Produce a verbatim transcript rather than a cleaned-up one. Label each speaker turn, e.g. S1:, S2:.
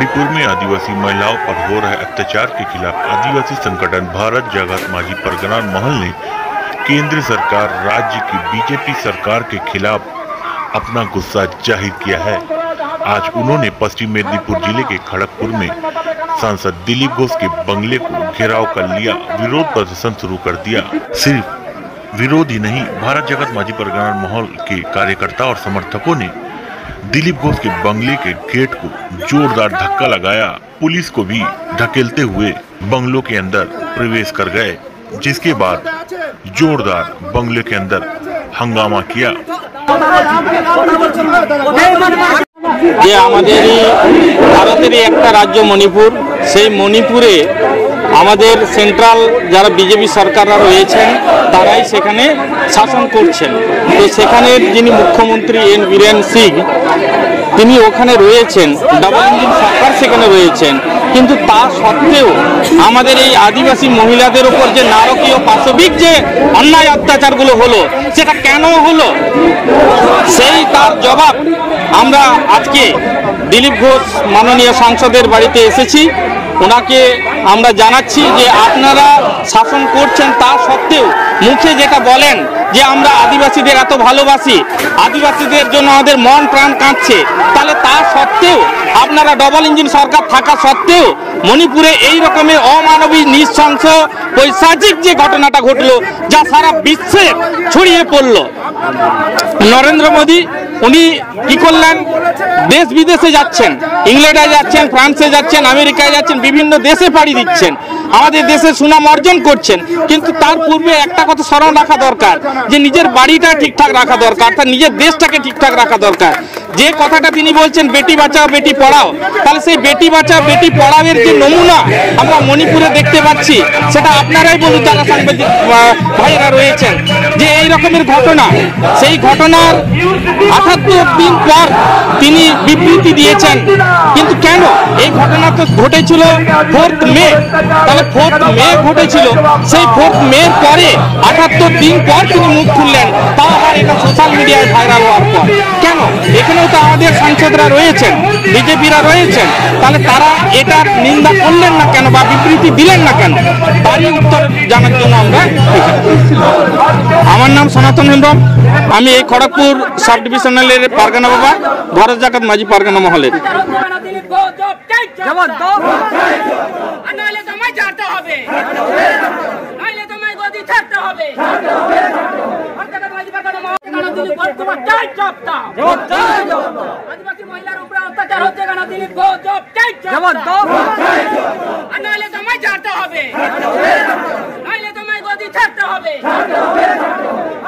S1: मणिपुर में आदिवासी महिलाओं पर हो रहे अत्याचार के खिलाफ आदिवासी संगठन भारत जागृत माझी परगना महल ने केंद्र सरकार राज्य की बीजेपी सरकार के खिलाफ अपना गुस्सा जाहिर किया है। आज उन्होंने पश्चिम मेदिनीपुर जिले के खड़गपुर में सांसद दिलीप घोष के बंगले को घेराव कर लिया, विरोध प्रदर्शन शुरू कर दिया। सिर्फ विरोध ही नहीं, भारत जागृत माझी परगना महल के कार्यकर्ता और समर्थकों ने दिलीप घोष के बंगले के गेट को जोरदार धक्का लगाया। पुलिस को भी धकेलते हुए बंगलों के अंदर प्रवेश कर गए, जिसके बाद जोरदार बंगले के अंदर हंगामा किया।
S2: যে আমাদের ভারতেরই একটা রাজ্য মণিপুর, সেই মণিপুরে আমাদের সেন্ট্রাল যারা বিজেপি সরকাররা রয়েছেন তারাই সেখানে শাসন করছেন। তো সেখানের যিনি মুখ্যমন্ত্রী এন বীরেন সিং তিনি ওখানে রয়েছেন, ডাবল ইঞ্জিন সরকার সেখানে রয়েছেন, কিন্তু তা সত্ত্বেও আমাদের এই আদিবাসী মহিলাদের উপর যে নারকীয় পাশবিক যে অন্যায় অত্যাচারগুলো হলো সেটা কেন হলো, সেই তার জবাব আমরা আজকে দিলীপ ঘোষ মাননীয় সাংসদের বাড়িতে এসেছি। ওনাকে আমরা জানাচ্ছি যে আপনারা শাসন করছেন, তা সত্ত্বেও মুখে যেটা বলেন যে আমরা আদিবাসীদের এত ভালোবাসি, আদিবাসীদের জন্য আমাদের মন প্রাণ কাঁদছে, তাহলে তা সত্ত্বেও আপনারা ডবল ইঞ্জিন সরকার থাকা সত্ত্বেও মণিপুরে এই রকমের অমানবিক নৃশংস পৈশাচিক যে ঘটনাটা ঘটলো যা সারা বিশ্বে ছড়িয়ে পড়লো। নরেন্দ্র মোদী উনি কি করলেন, দেশ বিদেশে যাচ্ছেন, ইংল্যান্ডে যাচ্ছেন, ফ্রান্সে যাচ্ছেন, আমেরিকায় যাচ্ছেন, বিভিন্ন দেশে পাড়ি দিচ্ছেন, আমাদের দেশে সুনাম অর্জন করছেন। কিন্তু তার পূর্বে একটা কথা স্মরণ রাখা দরকার যে নিজের বাড়িটা ঠিকঠাক রাখা দরকার, তার নিজের দেশটাকে ঠিকঠাক রাখা দরকার। যে কথাটা তিনি বলছেন বেটি বাঁচাও বেটি পড়াও, তাহলে সেই বেটি বাঁচাও বেটি পড়াও এর যে নমুনা আমরা মণিপুরে দেখতে পাচ্ছি সেটা আপনারাই বলুন যারা সাংবাদিক ভাইয়েরা রয়েছেন যে এই রকমের ঘটনা, সেই ঘটনার আটাত্তর দিন পর তিনি বিবৃতি দিয়েছেন। কিন্তু কেন এই ঘটনা তো ঘটেছিল ফোর্থ মে, তাহলে ফোর্থ মে ঘটেছিল, সেই ফোর্থ মে পরে আটাত্তর দিন পর তিনি মুখ খুললেন, তাও আবার এটা সোশ্যাল মিডিয়ায় ভাইরাল হওয়ার পর। কেন? এখানেও তো আমাদের সাংসদরা রয়েছেন, বিজেপিরা রয়েছেন, তাহলে তারা এটা নিন্দা করলেন না কেন বা বিবৃতি দিলেন না কেন, তারই উত্তর জানার জন্য আমরা। আমার নাম সনাতন হেমব্রম, আমি এই খড়গপুর সাব ডিভিশনালের পারগানা বাবা, ভারত জাগৃত माझी পারগানা মহলের।
S3: আদিবাসী মহিলার উপরে অত্যাচার হচ্ছে কেন? দিলীপ ঘোষ জব চাই, নাহলে তোমায় ছাড়তে হবে, নাহলে তোমায় গদি ছাড়তে হবে।